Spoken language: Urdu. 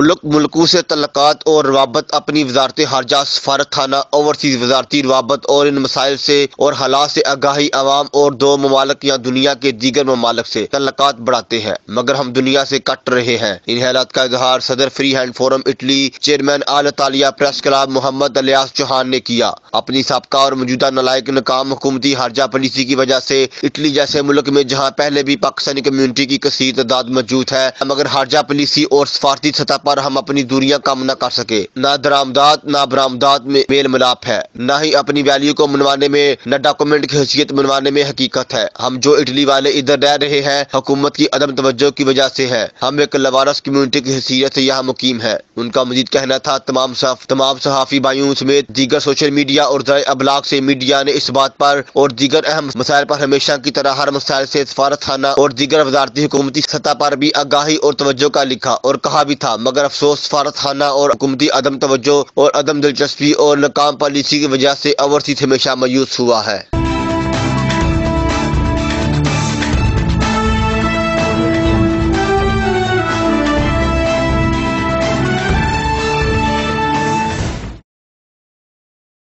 ملکوں سے تعلقات اور روابط اپنی وزارت خارجہ، سفارت خانہ، اوورسیز وزارتی روابط اور ان مسائل سے اور حالات سے آگاہی عوام اور دو ممالک یا دنیا کے دیگر ممالک سے تعلقات بڑھاتے ہیں، مگر ہم دنیا سے کٹ رہے ہیں۔ ان خیالات کا اظہار صدر free hand forum Italy chairman all Italia press club Muhammad Ilyas Chauhan نے کیا۔ اپنی سابقہ اور موجودہ نالائق ناکام حکومتی خارجہ پالیسی کی وجہ سے اٹلی جیسے ملک میں جہاں پہلے بھی پاکستانی کمیونٹی کی کثیر تعداد موجود ہے، مگر خارجہ پالیسی اور سفارتی سطح پر ہم اپنی دوریاں کم نہ کر سکے۔ نہ درآمدات نہ برآمدات میں میل ملاپ ہے، نہ ہی اپنی ویلیو کو منوانے میں، نہ ڈاکومنٹ کی حیثیت منوانے میں حقیقت ہے۔ ہم جو اٹلی والے ادھر رہ رہے ہیں، حکومت کی عدم توجہ کی وجہ سے ہے۔ ہم ایک لاوارث کمیونٹی کی حیثیت سے یہاں مقیم ہے۔ ان کا مزید کہنا تھا تمام صحافی بھائیوں سمیت دیگر سوشل میڈیا اور ذرائع ابلاغ سے میڈیا نے اس بات پر اور دیگر اہم مسائل پر ہمیشہ کی طرح ہر مسائل سے سفارت خانہ اور دیگر وزارتی حکومتی سطح پر بھی آگاہی اور توجہ کا لکھا اور کہا بھی تھا، مگر افسوس سفارت خانہ اور حکومتی عدم توجہ اور عدم دلچسپی اور ناکام پالیسی کی وجہ سے اوورسیز ہمیشہ مایوس ہوا ہے۔